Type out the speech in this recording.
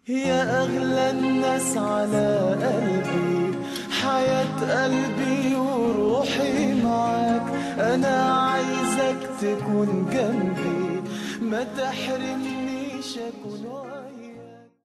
يا أغلى الناس على قلبي، حياة قلبي وروحي معاك، أنا عايزك تكون جنبي، ما تحرمنيش أكون